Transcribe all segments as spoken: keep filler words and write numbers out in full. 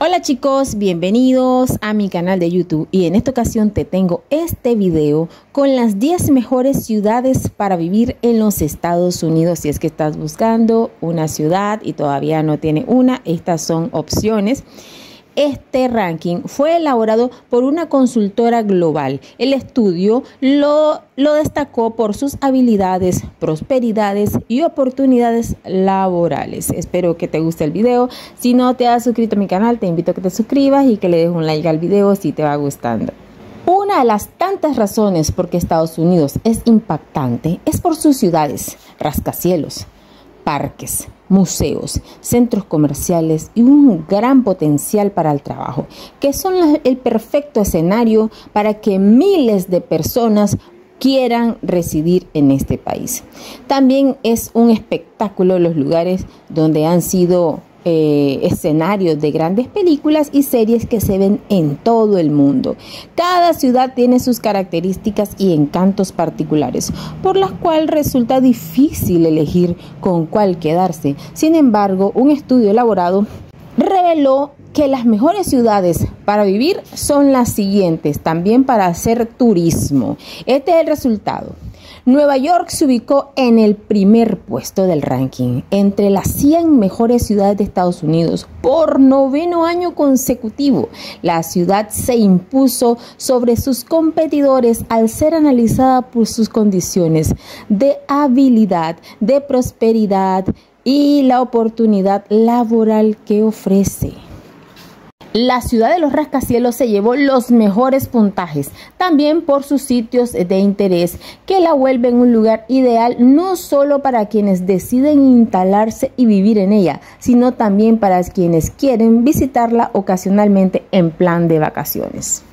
Hola chicos, bienvenidos a mi canal de YouTube y en esta ocasión te tengo este video con las diez mejores ciudades para vivir en los Estados Unidos. Si es que estás buscando una ciudad y todavía no tiene una, estas son opciones. Este ranking fue elaborado por una consultora global. El estudio lo, lo destacó por sus habilidades, prosperidades y oportunidades laborales. Espero que te guste el video. Si no te has suscrito a mi canal, te invito a que te suscribas y que le des un like al video si te va gustando. Una de las tantas razones por que Estados Unidos es impactante es por sus ciudades, rascacielos, parques, museos, centros comerciales y un gran potencial para el trabajo, que son el perfecto escenario para que miles de personas quieran residir en este país. También es un espectáculo los lugares donde han sido Eh, escenarios de grandes películas y series que se ven en todo el mundo. Cada ciudad tiene sus características y encantos particulares, por las cuales resulta difícil elegir con cuál quedarse. Sin embargo, un estudio elaborado reveló que las mejores ciudades para vivir son las siguientes, también para hacer turismo. Este es el resultado. Nueva York se ubicó en el primer puesto del ranking entre las cien mejores ciudades de Estados Unidos por noveno año consecutivo. La ciudad se impuso sobre sus competidores al ser analizada por sus condiciones de habilidad, de prosperidad y la oportunidad laboral que ofrece. La ciudad de los rascacielos se llevó los mejores puntajes, también por sus sitios de interés, que la vuelven un lugar ideal no solo para quienes deciden instalarse y vivir en ella, sino también para quienes quieren visitarla ocasionalmente en plan de vacaciones.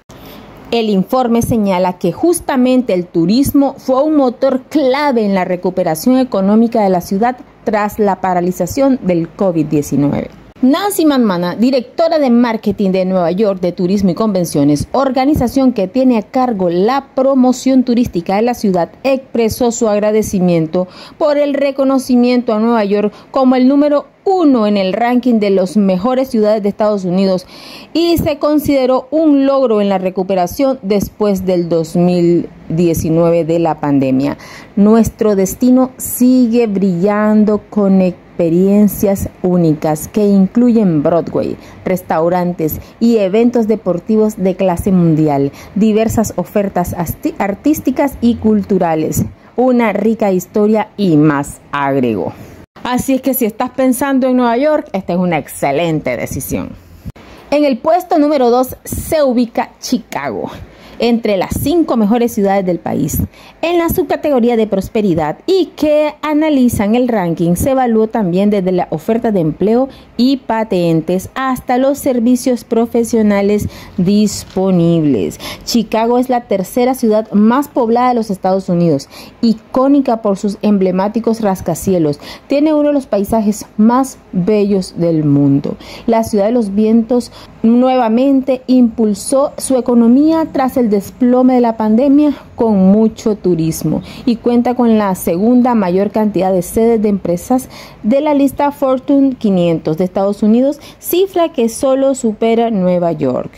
El informe señala que justamente el turismo fue un motor clave en la recuperación económica de la ciudad tras la paralización del COVID diecinueve. Nancy McMahon, directora de marketing de Nueva York de Turismo y Convenciones, organización que tiene a cargo la promoción turística de la ciudad, expresó su agradecimiento por el reconocimiento a Nueva York como el número uno en el ranking de las mejores ciudades de Estados Unidos y se consideró un logro en la recuperación después del dos mil diecinueve de la pandemia. Nuestro destino sigue brillando con experiencias únicas que incluyen Broadway, restaurantes y eventos deportivos de clase mundial, diversas ofertas artísticas y culturales, una rica historia y más, agregó. Así es que si estás pensando en Nueva York, esta es una excelente decisión. En el puesto número dos se ubica Chicago, entre las cinco mejores ciudades del país. En la subcategoría de prosperidad y que analizan el ranking, se evaluó también desde la oferta de empleo y patentes hasta los servicios profesionales disponibles. Chicago es la tercera ciudad más poblada de los Estados Unidos, icónica por sus emblemáticos rascacielos. Tiene uno de los paisajes más bellos del mundo. La ciudad de los vientos nuevamente impulsó su economía tras el desplome de la pandemia con mucho turismo y cuenta con la segunda mayor cantidad de sedes de empresas de la lista Fortune quinientos de Estados Unidos, cifra que solo supera Nueva York.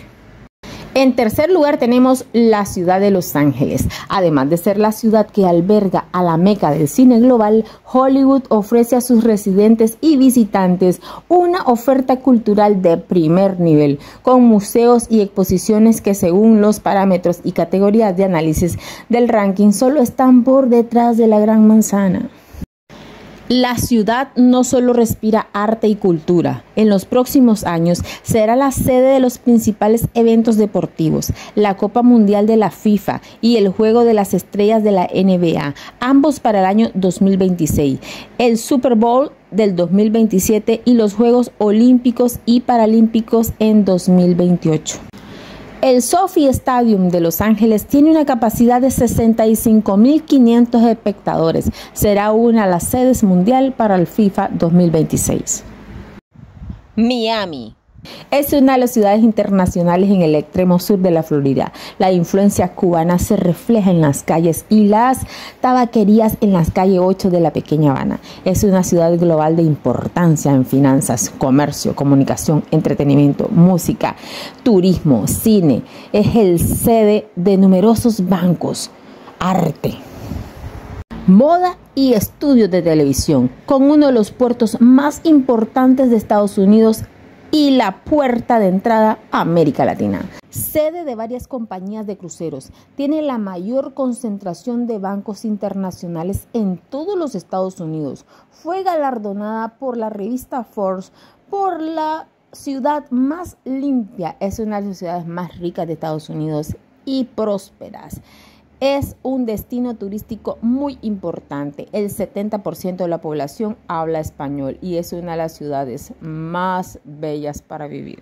En tercer lugar tenemos la ciudad de Los Ángeles. Además de ser la ciudad que alberga a la meca del cine global, Hollywood ofrece a sus residentes y visitantes una oferta cultural de primer nivel, con museos y exposiciones que según los parámetros y categorías de análisis del ranking solo están por detrás de la Gran Manzana. La ciudad no solo respira arte y cultura. En los próximos años será la sede de los principales eventos deportivos, la Copa Mundial de la FIFA y el Juego de las Estrellas de la N B A, ambos para el año dos mil veintiséis, el Super Bowl del dos mil veintisiete y los Juegos Olímpicos y Paralímpicos en dos mil veintiocho. El SoFi Stadium de Los Ángeles tiene una capacidad de sesenta y cinco mil quinientos espectadores. Será una de las sedes mundial para el FIFA dos mil veintiséis. Miami. Es una de las ciudades internacionales en el extremo sur de la Florida. La influencia cubana se refleja en las calles y las tabaquerías en las calle ocho de la pequeña Habana. Es una ciudad global de importancia en finanzas, comercio, comunicación, entretenimiento, música, turismo, cine. Es el sede de numerosos bancos, arte, moda y estudios de televisión, con uno de los puertos más importantes de Estados Unidos y la puerta de entrada a América Latina. Sede de varias compañías de cruceros, tiene la mayor concentración de bancos internacionales en todos los Estados Unidos. Fue galardonada por la revista Forbes por la ciudad más limpia. Es una de las ciudades más ricas de Estados Unidos y prósperas. Es un destino turístico muy importante. El setenta por ciento de la población habla español y es una de las ciudades más bellas para vivir.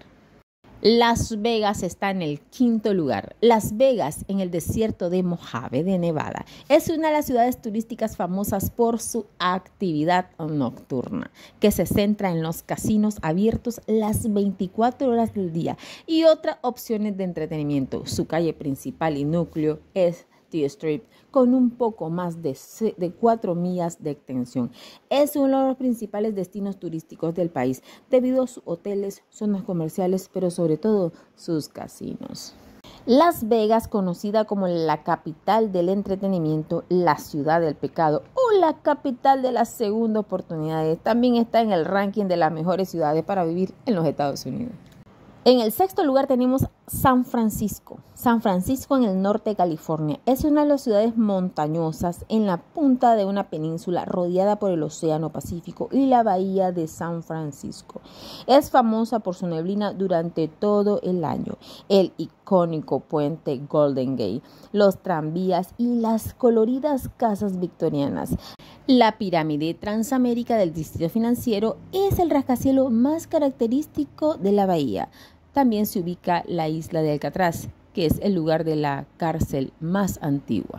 Las Vegas está en el quinto lugar. Las Vegas, en el desierto de Mojave, de Nevada, es una de las ciudades turísticas famosas por su actividad nocturna, que se centra en los casinos abiertos las veinticuatro horas del día y otras opciones de entretenimiento. Su calle principal y núcleo es T Strip, con un poco más de, de cuatro millas de extensión. Es uno de los principales destinos turísticos del país debido a sus hoteles, zonas comerciales, pero sobre todo sus casinos. Las Vegas, conocida como la capital del entretenimiento, la ciudad del pecado o la capital de las segundas oportunidades, también está en el ranking de las mejores ciudades para vivir en los Estados Unidos. En el sexto lugar tenemos San Francisco. San Francisco, en el norte de California, es una de las ciudades montañosas en la punta de una península rodeada por el Océano Pacífico y la bahía de San Francisco. Es famosa por su neblina durante todo el año, el icónico puente Golden Gate, los tranvías y las coloridas casas victorianas. La pirámide Transamérica del Distrito Financiero es el rascacielos más característico de la bahía. También se ubica la isla de Alcatraz, que es el lugar de la cárcel más antigua.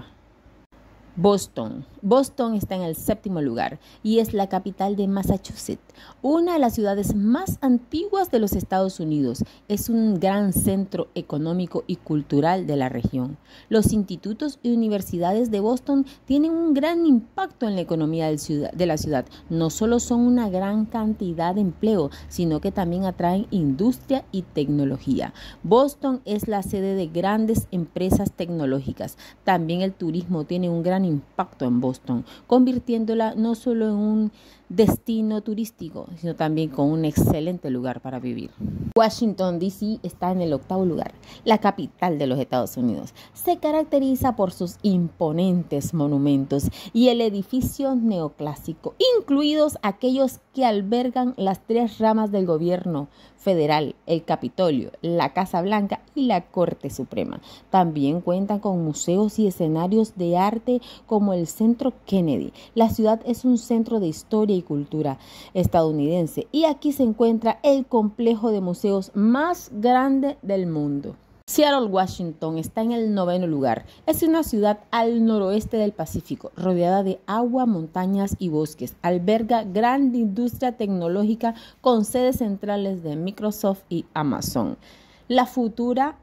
Boston. Boston está en el séptimo lugar y es la capital de Massachusetts, una de las ciudades más antiguas de los Estados Unidos. Es un gran centro económico y cultural de la región. Los institutos y universidades de Boston tienen un gran impacto en la economía del ciudad, de la ciudad. No solo son una gran cantidad de empleo, sino que también atraen industria y tecnología. Boston es la sede de grandes empresas tecnológicas. También el turismo tiene un gran impacto en Boston, convirtiéndola no solo en un destino turístico, sino también con un excelente lugar para vivir. Washington, D C está en el octavo lugar, la capital de los Estados Unidos. Se caracteriza por sus imponentes monumentos y el edificio neoclásico, incluidos aquellos que albergan las tres ramas del gobierno federal, el Capitolio, la Casa Blanca y la Corte Suprema. También cuentan con museos y escenarios de arte como el Centro Kennedy. La ciudad es un centro de historia y cultura estadounidense y aquí se encuentra el complejo de museos más grande del mundo. Seattle, Washington está en el noveno lugar. Es una ciudad al noroeste del Pacífico, rodeada de agua, montañas y bosques. Alberga gran industria tecnológica con sedes centrales de Microsoft y Amazon. La futura,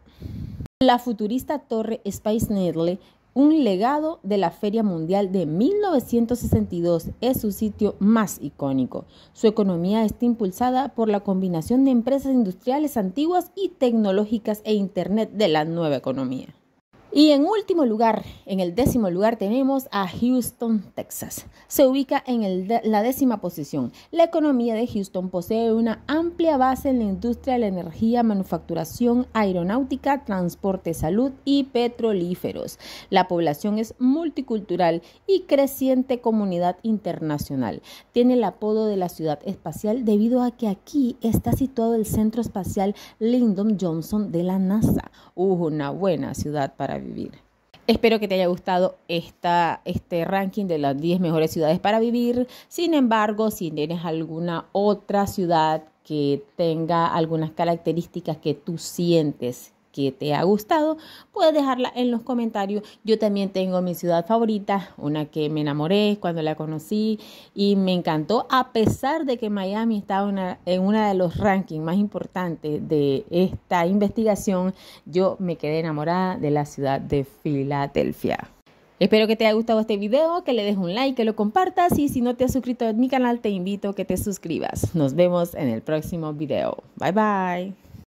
la futurista torre Space Needle, un legado de la Feria Mundial de mil novecientos sesenta y dos, es su sitio más icónico. Su economía está impulsada por la combinación de empresas industriales antiguas y tecnológicas e Internet de la nueva economía. Y en último lugar, en el décimo lugar, tenemos a Houston, Texas. Se ubica en el de, la décima posición. La economía de Houston posee una amplia base en la industria de la energía, manufacturación, aeronáutica, transporte, salud y petrolíferos. La población es multicultural y creciente comunidad internacional. Tiene el apodo de la ciudad espacial debido a que aquí está situado el centro espacial Lyndon Johnson de la NASA. Uh, una buena ciudad para vivir. vivir. Espero que te haya gustado esta, este ranking de las diez mejores ciudades para vivir. Sin embargo, si tienes alguna otra ciudad que tenga algunas características que tú sientes que te ha gustado, puedes dejarla en los comentarios. Yo también tengo mi ciudad favorita, una que me enamoré cuando la conocí y me encantó, a pesar de que Miami estaba una, en uno de los rankings más importantes de esta investigación. Yo me quedé enamorada de la ciudad de Filadelfia. Espero que te haya gustado este video, que le des un like, que lo compartas y si no te has suscrito a mi canal te invito a que te suscribas. Nos vemos en el próximo video. Bye bye.